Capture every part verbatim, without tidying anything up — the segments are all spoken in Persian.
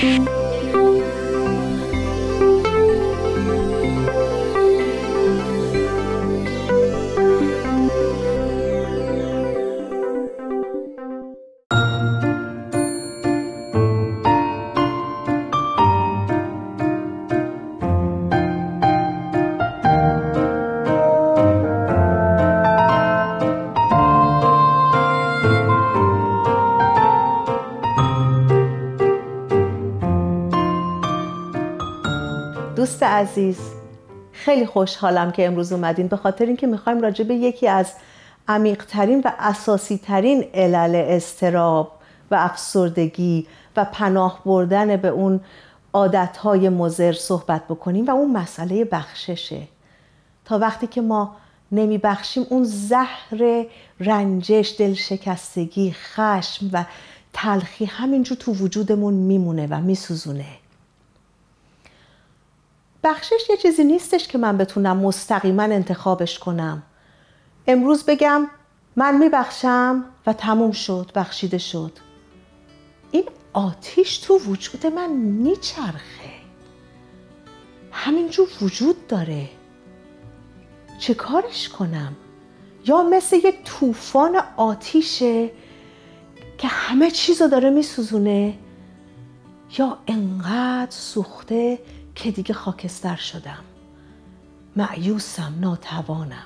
دوست عزیز، خیلی خوشحالم که امروز اومدین، به خاطر اینکه میخوایم راجع به یکی از عمیق‌ترین و اساسی‌ترین علل اضطراب و افسردگی و پناه بردن به اون عادتهای مضر صحبت بکنیم و اون مسئله بخششه. تا وقتی که ما نمیبخشیم اون زهر رنجش، دلشکستگی، خشم و تلخی همینجور تو وجودمون میمونه و میسوزونه. بخشش یه چیزی نیستش که من بتونم مستقیما انتخابش کنم. امروز بگم من میبخشم و تموم شد، بخشیده شد. این آتیش تو وجود من میچرخه، همینجور وجود داره. چه کارش کنم؟ یا مثل یک طوفان آتیشه که همه چیزو داره میسوزونه، یا انقدر سوخته که دیگه خاکستر شدم، مایوسم، ناتوانم.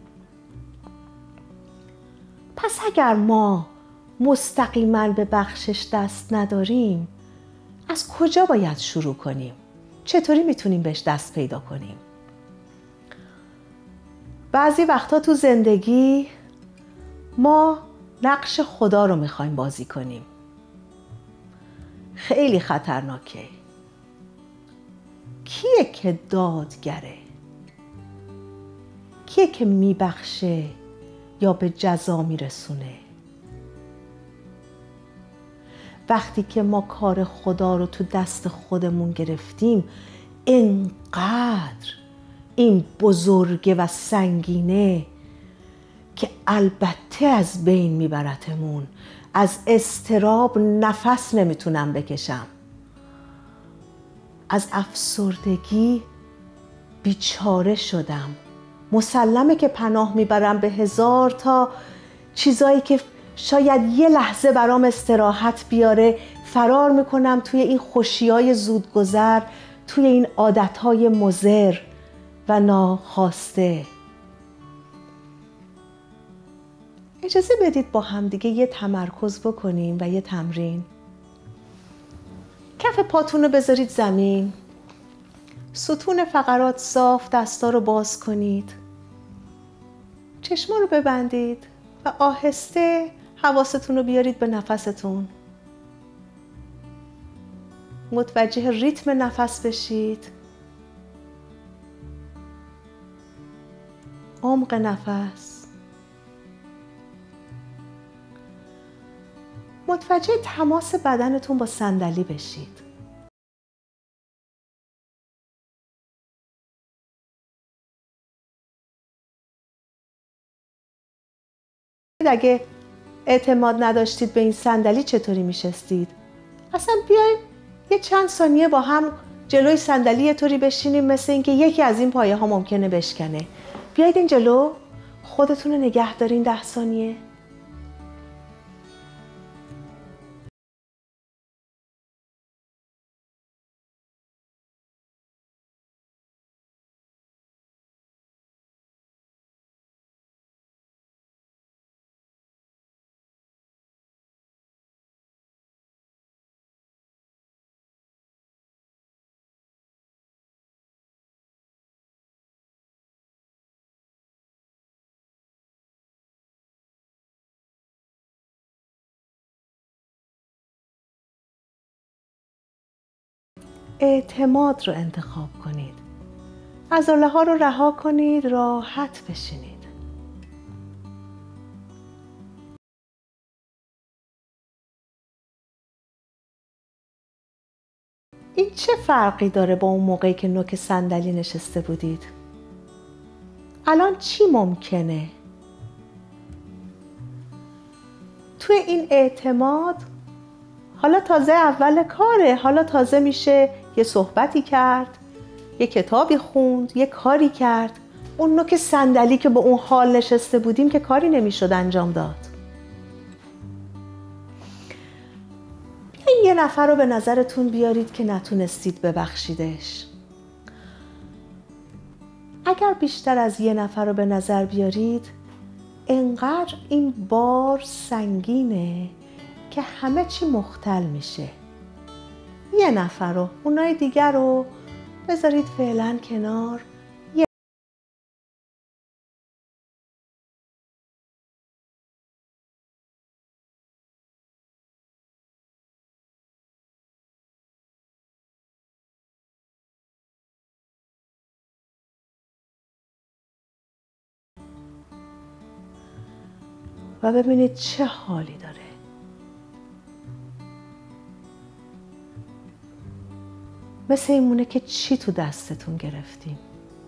پس اگر ما مستقیما به بخشش دست نداریم، از کجا باید شروع کنیم؟ چطوری میتونیم بهش دست پیدا کنیم؟ بعضی وقتا تو زندگی ما نقش خدا رو میخوایم بازی کنیم. خیلی خطرناکه. کیه که دادگره؟ کیه که میبخشه یا به جزا میرسونه؟ وقتی که ما کار خدا رو تو دست خودمون گرفتیم، اینقدر این بزرگه و سنگینه که البته از بین میبرتمون. از اضطراب نفس نمیتونم بکشم، از افسردگی بیچاره شدم. مسلمه که پناه میبرم به هزار تا چیزایی که شاید یه لحظه برام استراحت بیاره. فرار میکنم توی این خوشی‌های زودگذر، توی این عادتهای مضر و ناخواسته. اجازه بدید با هم دیگه یه تمرکز بکنیم و یه تمرین. کف پاتون رو بذارید زمین، ستون فقرات صاف، دستا رو باز کنید، چشما رو ببندید و آهسته حواستون رو بیارید به نفستون. متوجه ریتم نفس بشید. عمق نفس. متوجه تماس بدنتون با صندلی بشید. اگه اعتماد نداشتید به این صندلی چطوری میشستید؟ اصلا بیاین یه چند ثانیه با هم جلوی صندلی یه طوری بشینیم مثل اینکه یکی از این پایه ها ممکنه بشکنه. بیایید این جلو، خودتون رو نگه دارین ده ثانیه. اعتماد رو انتخاب کنید. عضله ها رو رها کنید، راحت بشینید. این چه فرقی داره با اون موقعی که نوک صندلی نشسته بودید؟ الان چی ممکنه؟ توی این اعتماد حالا تازه اول کاره، حالا تازه میشه یه صحبتی کرد، یه کتابی خوند، یه کاری کرد. اون نوک صندلی که با اون حال نشسته بودیم که کاری نمیشد انجام داد. بیاین یه نفر رو به نظرتون بیارید که نتونستید ببخشیدش. اگر بیشتر از یه نفر رو به نظر بیارید، انقدر این بار سنگینه که همه چی مختل میشه. یه نفر رو، اونای دیگر رو بذارید فعلا کنار. و ببینید چه حالی داره. مثل این مونه که چی تو دستتون گرفتیم.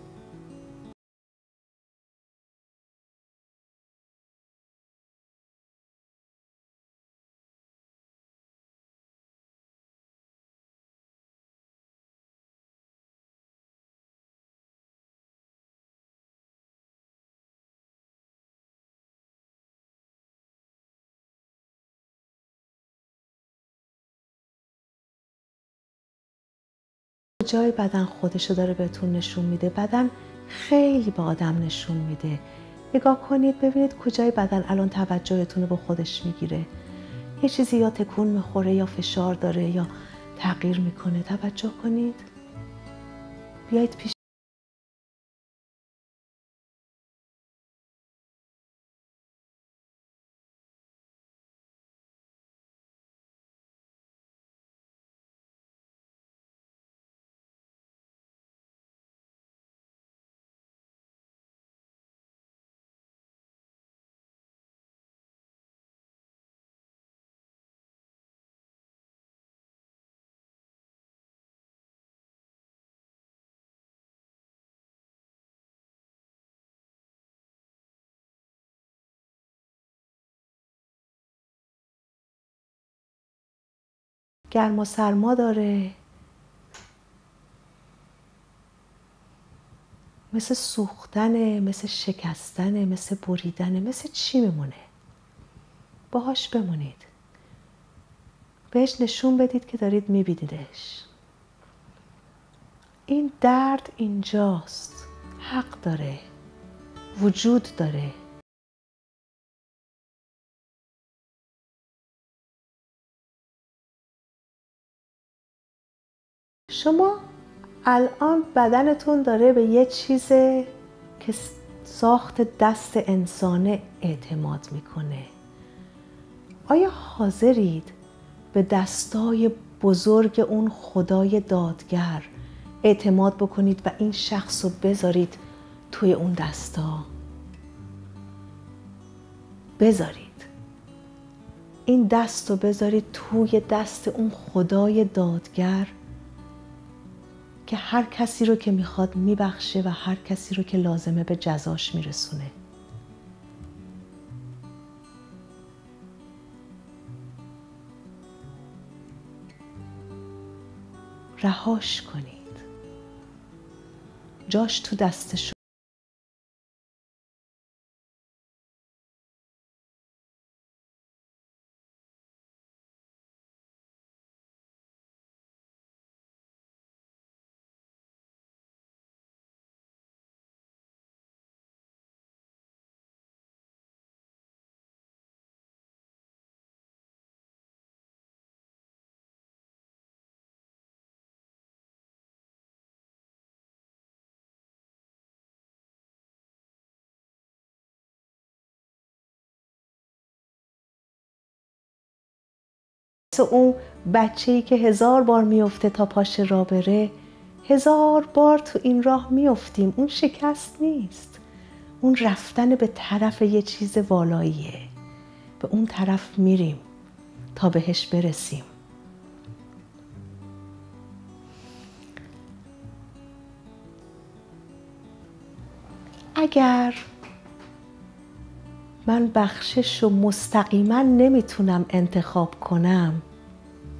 کجای بدن خودشو داره بهتون نشون میده. بدن خیلی به آدم نشون میده. نگاه کنید ببینید کجای بدن الان توجهتون رو به خودش میگیره. یه چیزی یا تکون میخوره یا فشار داره یا تغییر میکنه. توجه کنید. بیایید پیش. گرما سرما داره. مثل سوختنه، مثل شکستنه، مثل بریدنه، مثل چی میمونه؟ باهاش بمونید. بهش نشون بدید که دارید میبینیدش. این درد اینجاست. حق داره. وجود داره. شما الان بدنتون داره به یه چیز که ساخت دست انسانه اعتماد میکنه. آیا حاضرید به دستای بزرگ اون خدای دادگر اعتماد بکنید و این شخص رو بذارید توی اون دستا؟ بذارید. این دست رو بذارید توی دست اون خدای دادگر که هر کسی رو که میخواد میبخشه و هر کسی رو که لازمه به جزاش میرسونه. رهاش کنید. جاش تو دست شما. اون بچه‌ای که هزار بار میفته تا پاش را بره، هزار بار تو این راه میفتیم. اون شکست نیست. اون رفتن به طرف یه چیز والاییه. به اون طرف میریم تا بهش برسیم. اگر من بخشش رو مستقیما نمیتونم انتخاب کنم،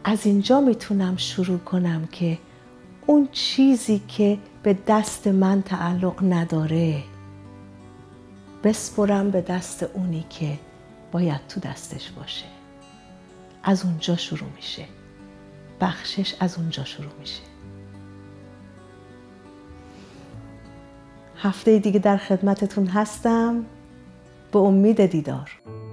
از اینجا میتونم شروع کنم که اون چیزی که به دست من تعلق نداره بسپرم به دست اونی که باید تو دستش باشه. از اونجا شروع میشه. بخشش از اونجا شروع میشه. هفته دیگه در خدمتتون هستم. به امید دیدار.